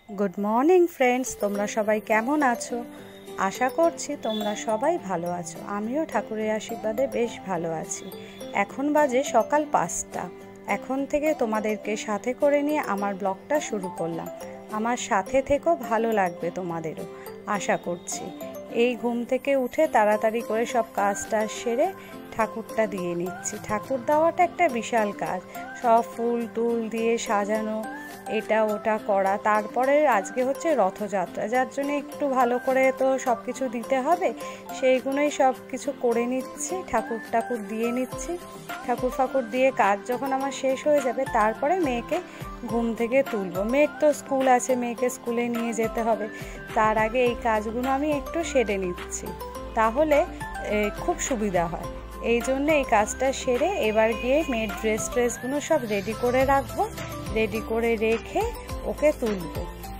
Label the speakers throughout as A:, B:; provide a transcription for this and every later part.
A: Good morning friends, তোমরা সবাই কেমন আছো? আশা করছি তোমরা সবাই ভালো আছো। আমিও ঠাকুরের আশীর্বাদে বেশ ভালো আছি। এখন বাজে সকাল 5টা। এখন থেকে তোমাদেরকে সাথে করে নিয়ে আমার ব্লগটা শুরু করলাম। আমার সাথে থেকো, ভালো লাগবে তোমাদেরও আশা করছি। এই ঘুম থেকে উঠে তাড়াতাড়ি করে সব কাজটা সেরে ঠাকুরটা দিয়ে নিচ্ছি। ঠাকুর দেওয়াটা একটা বিশাল কাজ, সব ফুল টুল দিয়ে সাজানো, এটা ওটা করা। তারপরে আজকে হচ্ছে রথযাত্রা, যার জন্য একটু ভালো করে তো সব কিছু দিতে হবে, সেইগুলোই সব কিছু করে নিচ্ছি। ঠাকুর দিয়ে নিচ্ছি। ঠাকুর ফাকুর দিয়ে কাজ যখন আমার শেষ হয়ে যাবে, তারপরে মেয়েকে ঘুম থেকে তুলবো। মেয়ের তো স্কুল আছে, মেয়েকে স্কুলে নিয়ে যেতে হবে। তার আগে এই কাজগুলো আমি একটু সেরে নিচ্ছি, তাহলে খুব সুবিধা হয়। এই জন্য এই কাজটা সেরে এবার গিয়ে মেয়ের ড্রেসগুলো সব রেডি করে রাখবো। রেডি করে রেখে ওকে তুলব।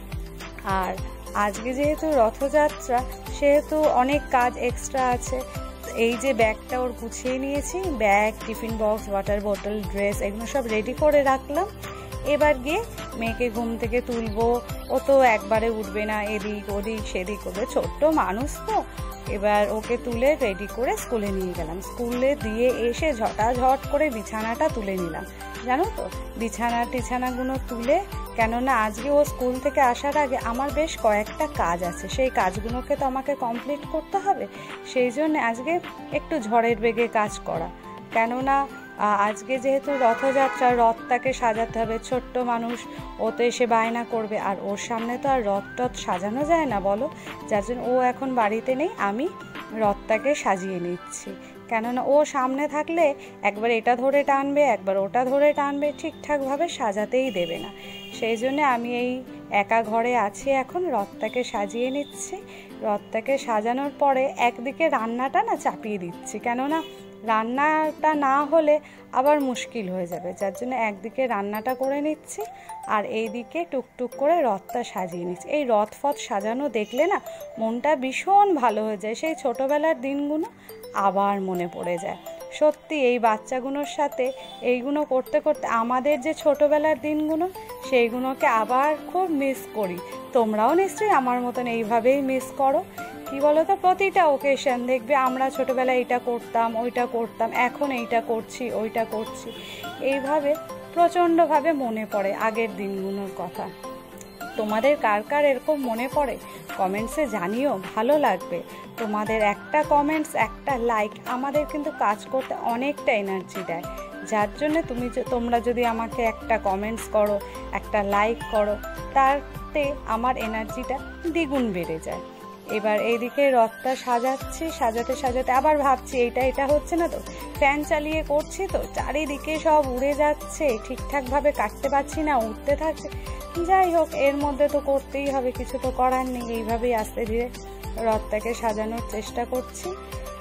A: আর আজকে যেহেতু রথযাত্রা, সেহেতু অনেক কাজ এক্সট্রা আছে। এই যে ব্যাগটা ওর গুছিয়ে নিয়েছি, ব্যাগ, টিফিন বক্স, ওয়াটার বোতল, ড্রেস, এগুলো সব রেডি করে রাখলাম। এবার গিয়ে মেয়েকে ঘুম থেকে তুলবো। ও তো একবারে উঠবে না, এদিক ওদিক সেদিক করবে, ছোট্ট মানুষ তো। এবার ওকে তুলে রেডি করে স্কুলে নিয়ে গেলাম। স্কুলে দিয়ে এসে ঝটাঝট করে বিছানাটা তুলে নিলাম। জানো তো, টিছানাগুলো তুলে, কেননা আজকে ও স্কুল থেকে আসার আগে আমার বেশ কয়েকটা কাজ আছে, সেই কাজগুলোকে তো আমাকে কমপ্লিট করতে হবে। সেই জন্য আজকে একটু ঝড়ের বেগে কাজ করা। কেননা আজকে যেহেতু রথযাত্রা, রথটাকে সাজাতে হবে। ছোট্ট মানুষ, ও তো এসে বায়না করবে, আর ওর সামনে তো আর রথ সাজানো যায় না বলো। যার জন্য ও এখন বাড়িতে নেই, আমি রথটাকে সাজিয়ে নিচ্ছি। কেননা ও সামনে থাকলে একবার এটা ধরে টানবে, একবার ওটা ধরে টানবে, ঠিকঠাকভাবে সাজাতেই দেবে না। সেই জন্য আমি এই একা ঘরে আছি, এখন রথটাকে সাজিয়ে নিচ্ছি। রথটাকে সাজানোর পরে একদিকে রান্নাটা চাপিয়ে দিচ্ছি, কেননা রান্নাটা না হলে আবার মুশকিল হয়ে যাবে। যার জন্য একদিকে রান্নাটা করে নিচ্ছি, আর এইদিকে টুকটুক করে রথটা সাজিয়ে নিচ্ছি। এই রথ সাজানো দেখলে না মনটা ভীষণ ভালো হয়ে যায়। সেই ছোটোবেলার দিনগুলো আবার মনে পড়ে যায়। সত্যি এই বাচ্চাগুলোর সাথে এইগুলো করতে করতে আমাদের যে ছোটোবেলার দিনগুলো, সেইগুলোকে আবার খুব মিস করি। তোমরাও নিশ্চয়ই আমার মতন এইভাবেই মিস করো। কি বলো তো, প্রতিটা ওকেশন দেখবে আমরা ছোটোবেলায় এটা করতাম, ওইটা করতাম, এখন এইটা করছি, ওইটা করছি। এইভাবে প্রচণ্ডভাবে মনে পড়ে আগের দিনগুলোর কথা। তোমাদের কার কার এরকম মনে পড়ে কমেন্টসে জানিও, ভালো লাগবে। তোমাদের একটা কমেন্টস, একটা লাইক আমাদের কিন্তু কাজ করতে অনেকটা এনার্জি দেয়। যার জন্য তোমরা যদি আমাকে একটা কমেন্টস করো, একটা লাইক করো, তাতে আমার এনার্জিটা দ্বিগুণ বেড়ে যায়। এবার এইদিকে রথটা সাজাচ্ছি, সাজাতে আবার ভাবছি এটা হচ্ছে না তো, ফ্যান চালিয়ে করছি তো, চারিদিকে সব উড়ে যাচ্ছে, ঠিকঠাকভাবে কাটতে পারছি না, উঠতে থাকছে। যাই হোক, এর মধ্যে তো করতেই হবে, কিছু তো করার নেই। এইভাবেই আস্তে ধীরে রথটাকে সাজানোর চেষ্টা করছি।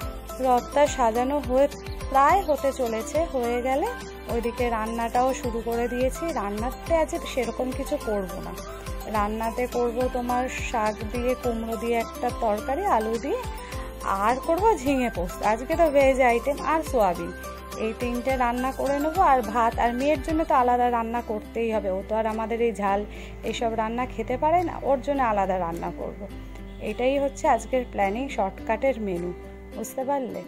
A: রথটা সাজানো প্রায় হতে চলেছে, হয়ে গেলে ওইদিকে রান্নাটাও শুরু করে দিয়েছি। রান্নাতে আজ সেরকম কিছু করব না। রান্নাতে করব তোমার শাক দিয়ে, কুমড়ো দিয়ে একটা তরকারি, আলু দিয়ে, আর করব ঝিঙে পোস্ত। আজকে তো ভেজ আইটেম, আর সোয়াবিন, এই 3টে রান্না করে নেবো। আর ভাত, আর মেয়ের জন্য তো আলাদা রান্না করতেই হবে। ও তো আর আমাদের এই ঝাল এইসব রান্না খেতে পারে না, ওর জন্য আলাদা রান্না করব। এটাই হচ্ছে আজকের প্ল্যানিং, শর্টকাটের মেনু, বুঝতে পারলে।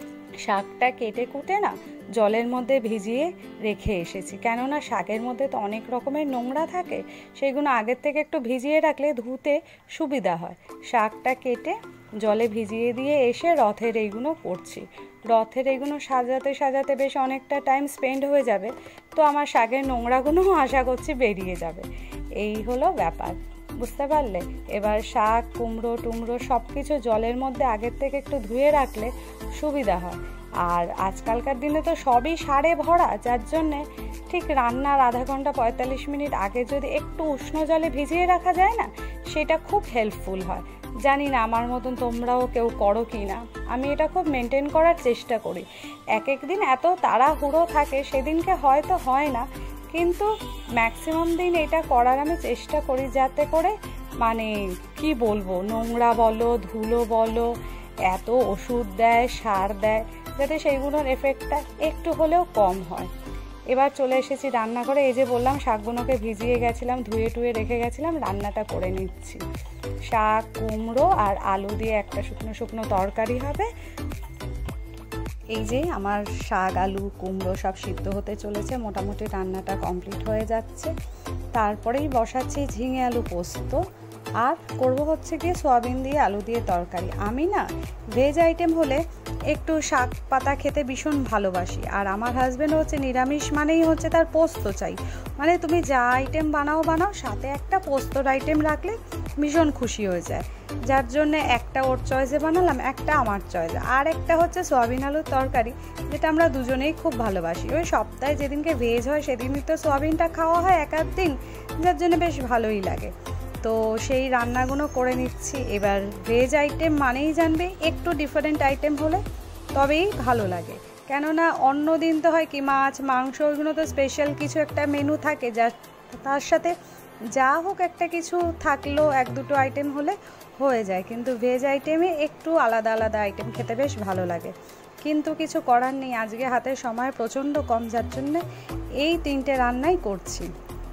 A: শাকটা কেটে কুটে জলের মধ্যে ভিজিয়ে রেখে এসেছি, কেননা শাকের মধ্যে তো অনেক রকমের নোংরা থাকে, সেগুলো আগের থেকে একটু ভিজিয়ে রাখলে ধুতে সুবিধা হয়। শাকটা কেটে জলে ভিজিয়ে দিয়ে এসে রথের এইগুলো করছি। রথের এইগুলো সাজাতে বেশ অনেকটা টাইম স্পেন্ড হয়ে যাবে, তো আমার শাকের নোংরাগুলোও আশা করছি বেরিয়ে যাবে। এই হলো ব্যাপার, বুঝতে পারলে। এবার শাক, কুমড়ো টুমড়ো সব কিছু জলের মধ্যে আগের থেকে একটু ধুয়ে রাখলে সুবিধা হয়। আর আজকালকার দিনে তো সবই সারে ভরা, যার জন্যে ঠিক রান্নার আধা ঘন্টা 45 মিনিট আগে যদি একটু উষ্ণ জলে ভিজিয়ে রাখা যায় না, সেটা খুব হেল্পফুল হয়। জানি না আমার মতন তোমরাও কেউ করো কি না, আমি এটা খুব মেনটেন করার চেষ্টা করি। এক দিন এত তাড়াহুড়ো থাকে, সেদিনকে হয়তো হয় না, কিন্তু ম্যাক্সিমাম দিন এটা করার আমি চেষ্টা করি, যাতে করে কি বলবো, নোংরা বলো, ধুলো বলো, এত ওষুধ দেয়, সার দেয়, যাতে সেইগুলোর এফেক্টটা একটু হলেও কম হয়। এবার চলে এসেছি রান্নাঘরে। এই যে বললাম শাকগুলোকে ভিজিয়ে গেছিলাম, ধুয়ে টুয়ে রেখে গেছিলাম, রান্নাটা করে নিচ্ছি। শাক, কুমড়ো আর আলু দিয়ে একটা শুকনো শুকনো তরকারি হবে। এই যে আমার শাক, আলু, কুমড়ো সব সিদ্ধ হতে চলেছে, মোটামুটি রান্নাটা কমপ্লিট হয়ে যাচ্ছে। তারপরেই বসাচ্ছি ঝিঙে আলু পোস্ত, আর করব হচ্ছে গিয়ে সোয়াবিন দিয়ে আলু দিয়ে তরকারি। আমি না ভেজ আইটেম হলে একটু শাক পাতা খেতে ভীষণ ভালোবাসি, আর আমার হাজব্যান্ড হচ্ছে নিরামিষ মানেই হচ্ছে তার পোস্ত চাই। মানে তুমি যা আইটেম বানাও সাথে একটা পোস্তর আইটেম রাখলে ভীষণ খুশি হয়ে যায়। যার জন্য একটা ওর চয়েসে বানালাম, একটা আমার চয়েসে, আর একটা হচ্ছে সোয়াবিন আলুর তরকারি, যেটা আমরা দুজনেই খুব ভালোবাসি। ওই সপ্তাহে যেদিনকে ভেজ হয় সেদিনই তো সোয়াবিনটা খাওয়া হয় এক আধ দিন, যার জন্য বেশ ভালোই লাগে। তো সেই রান্নাগুলো করে নিচ্ছি। এবার ভেজ আইটেম মানেই জানবে একটু ডিফারেন্ট আইটেম হলে তবেই ভালো লাগে, কেননা অন্য দিন তো হয় কি মাছ, মাংস, ওইগুলো তো স্পেশাল কিছু একটা মেনু থাকে, যার তার সাথে যা হোক একটা কিছু থাকলেও এক দুটো আইটেম হলে হয়ে যায়। কিন্তু ভেজ আইটেমে একটু আলাদা আলাদা আইটেম খেতে বেশ ভালো লাগে। কিন্তু কিছু করার নেই, আজকে হাতে সময় প্রচণ্ড কম, যার জন্য এই 3টে রান্নাই করছি।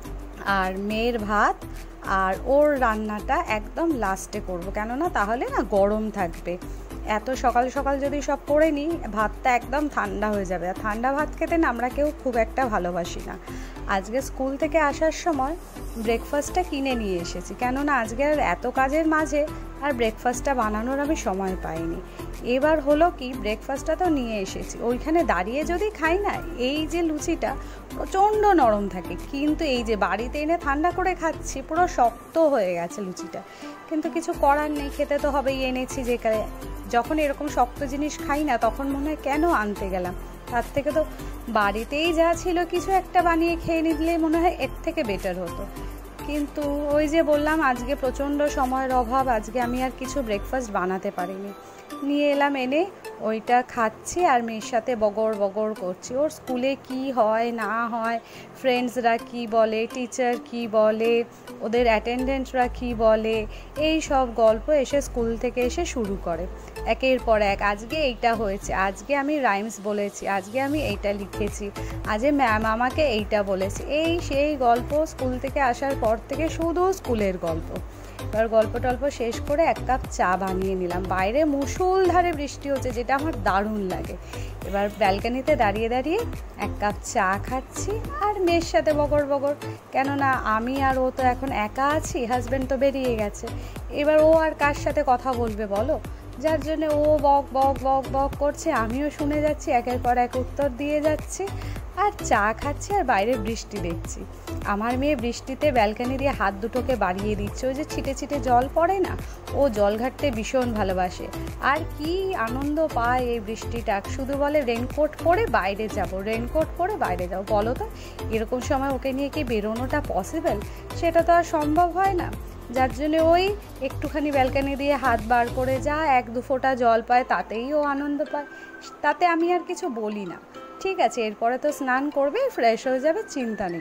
A: আর মেয়ের ভাত আর ওর রান্নাটা একদম লাস্টে করব, কেননা তাহলে না গরম থাকবে। এত সকাল সকাল যদি সব করে নিই, ভাতটা একদম ঠান্ডা হয়ে যাবে, আর ঠান্ডা ভাত খেতে না আমরা কেউ খুব একটা ভালোবাসি না। আজকে স্কুল থেকে আসার সময় ব্রেকফাস্টটা কিনে নিয়ে এসেছি, কেননা আজকে আর এত কাজের মাঝে আর ব্রেকফাস্টটা বানানোর আমি সময় পাইনি। এবার হলো কি, ব্রেকফাস্টটা তো নিয়ে এসেছি, ওইখানে দাঁড়িয়ে যদি খাই না, এই যে লুচিটা প্রচণ্ড নরম থাকে, কিন্তু এই যে বাড়িতে এনে ঠান্ডা করে খাচ্ছি পুরো শক্ত হয়ে গেছে লুচিটা। কিন্তু কিছু করার নেই, খেতে তো হবেই, এনেছি। যে যখন এরকম শক্ত জিনিস খাই না, তখন মনে হয় কেন আনতে গেলাম, তার থেকে তো বাড়িতেই যা ছিল কিছু একটা বানিয়ে খেয়ে নিলে মনে হয় এর থেকে বেটার হতো। কিন্তু ওই যে বললাম আজকে প্রচণ্ড সময়ের অভাব, আজকে আমি আর কিছু ব্রেকফাস্ট বানাতে পারিনি। নিয়ে এলাম, এনে ওইটা খাচ্ছি আর মেয়ের সাথে বগর বগর করছি। ওর স্কুলে কি হয় না হয়, ফ্রেন্ডসরা কি বলে, টিচার কি বলে, ওদের অ্যাটেন্ডেন্টরা কি বলে, এই সব গল্প এসে স্কুল থেকে এসে শুরু করে একের পর এক। আজকে এইটা হয়েছে, আজকে আমি রাইমস বলেছি, আজকে আমি এইটা লিখেছি, আজকে ম্যাম আমাকে এইটা বলেছে, এই সেই গল্প। স্কুল থেকে আসার পর থেকে শুধু স্কুলের গল্প। এবার গল্প টল্প শেষ করে এক কাপ চা বানিয়ে নিলাম। বাইরে মুষলধারে বৃষ্টি হচ্ছে, যেটা আমার দারুণ লাগে। এবার ব্যালকনিতে দাঁড়িয়ে দাঁড়িয়ে এক কাপ চা খাচ্ছি আর মেয়ের সাথে বগর বগর, কেননা আমি আর ও তো এখন একা আছি, হাজব্যান্ড তো বেরিয়ে গেছে। এবার ও আর কার সাথে কথা বলবে বলো, যার জন্য ও বক বক বক বক করছে, আমিও শুনে যাচ্ছি, একের পর এক উত্তর দিয়ে যাচ্ছি আর চা খাচ্ছি আর বাইরে বৃষ্টি দেখছি। আমার মেয়ে বৃষ্টিতে ব্যালকনি দিয়ে হাত দুটোকে বাড়িয়ে দিচ্ছে, ওই যে ছিটে ছিটে জল পড়ে না, ও জল ঘাটতে ভীষণ ভালোবাসে। আর কি আনন্দ পায় এই বৃষ্টিটা, শুধু বলে রেনকোট পরে বাইরে যাব, রেনকোট পরে বাইরে যাও। বলো তো এরকম সময় ওকে নিয়ে কি বেরোনোটা পসিবল? সেটা তো আর সম্ভব হয় না। যার জন্য ওই একটুখানি ব্যালকনি দিয়ে হাত বার করে যা এক দু ফোঁটা জল পায়, তাতেই ও আনন্দ পায়, তাতে আমি আর কিছু বলি না। ঠিক আছে, এরপরে তো স্নান করবে, ফ্রেশ হয়ে যাবে, চিন্তা নেই।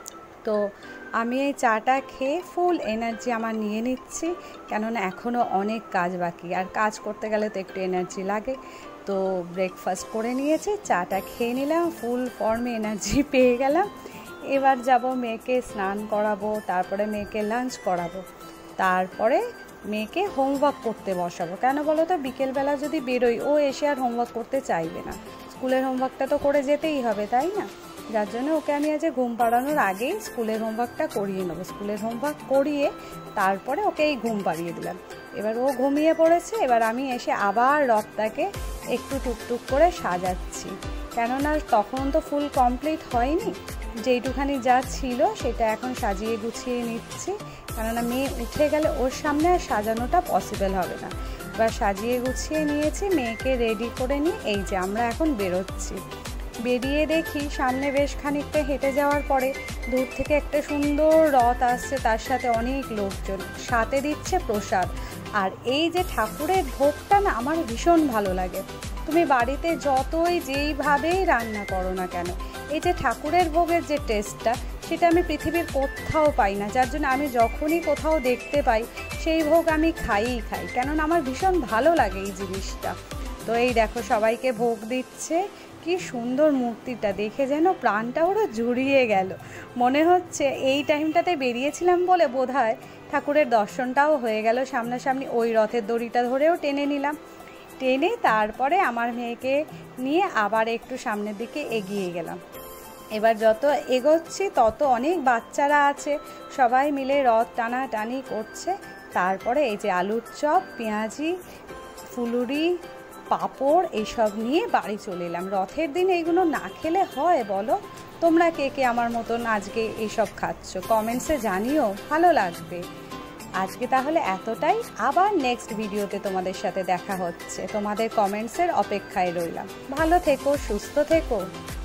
A: তো আমি এই চাটা খেয়ে ফুল এনার্জি আমার নিয়ে নিচ্ছি, কেননা এখনও অনেক কাজ বাকি, আর কাজ করতে গেলে তো একটু এনার্জি লাগে। তো ব্রেকফাস্ট করে নিয়েছি, চাটা খেয়ে নিলাম, ফুল ফর্মে এনার্জি পেয়ে গেলাম। এবার যাব মেয়েকে স্নান করাবো, তারপরে মেয়েকে লাঞ্চ করাবো, তারপরে মেয়েকে হোমওয়ার্ক করতে বসাবো। কেন বলো তো, বিকেলবেলা যদি বেরোই ও এসে আর হোমওয়ার্ক করতে চাইবে না, স্কুলের হোমওয়ার্কটা তো করে যেতেই হবে, তাই না? যার জন্য ওকে আমি আজ ঘুম পাড়ানোর আগেই স্কুলের হোমওয়ার্কটা করিয়ে নেবো। স্কুলের হোমওয়ার্ক করিয়ে তারপরে ওকে এই ঘুম পাড়িয়ে দিলাম। এবার ও ঘুমিয়ে পড়েছে, এবার আমি এসে আবার রথটাকে একটু টুকটুক করে সাজাচ্ছি, কেননা তখন তো ফুল কমপ্লিট হয়নি, যেইটুখানি যা ছিল সেটা এখন সাজিয়ে গুছিয়ে নিচ্ছি, কেননা মেয়ে উঠে গেলে ওর সামনে আর সাজানোটা পসিবল হবে না। এবার সাজিয়ে গুছিয়ে নিয়েছি, মেয়েকে রেডি করে নিয়ে এই যে আমরা এখন বেরোচ্ছি। বেরিয়ে দেখি সামনে বেশ খানিকটা হেঁটে যাওয়ার পরে দূর থেকে একটা সুন্দর রথ আসছে, তার সাথে অনেক লোকজন, সাথে দিচ্ছে প্রসাদ। আর এই যে ঠাকুরের ভোগটা না আমার ভীষণ ভালো লাগে। তুমি বাড়িতে যতই যেইভাবেই রান্না করো না কেন, এই যে ঠাকুরের ভোগের যে টেস্টটা, সেটা আমি পৃথিবীর কোথাও পাই না। যার জন্য আমি যখনই কোথাও দেখতে পাই সেই ভোগ আমি খাই, কেননা আমার ভীষণ ভালো লাগে এই জিনিসটা। তো এই দেখো সবাইকে ভোগ দিচ্ছে, কি সুন্দর মূর্তিটা, দেখে যেন প্রাণটা ওরা জুড়িয়ে গেল। মনে হচ্ছে এই টাইমটাতে বেরিয়েছিলাম বলে বোধহয় ঠাকুরের দর্শনটাও হয়ে গেল সামনাসামনি। ওই রথের দড়িটা ধরেও টেনে নিলাম, টেনে তারপরে আমার মেয়েকে নিয়ে আবার একটু সামনের দিকে এগিয়ে গেলাম। এবার যত এগোচ্ছি তত অনেক বাচ্চারা আছে, সবাই মিলে রথ টানাটানি করছে। তারপরে এই যে আলুর চপ, পেঁয়াজি, ফুলুরি, পাঁপড় এইসব নিয়ে বাড়ি চলে এলাম। রথের দিন এইগুলো না খেলে হয় বলো? তোমরা কে কে আমার মতন আজকে এইসব খাচ্ছ কমেন্টসে জানিও, ভালো লাগবে। আজকে তাহলে এতটাই, আবার নেক্সট ভিডিওতে তোমাদের সাথে দেখা হচ্ছে। তোমাদের কমেন্টসের অপেক্ষায় রইলাম। ভালো থেকো, সুস্থ থেকো।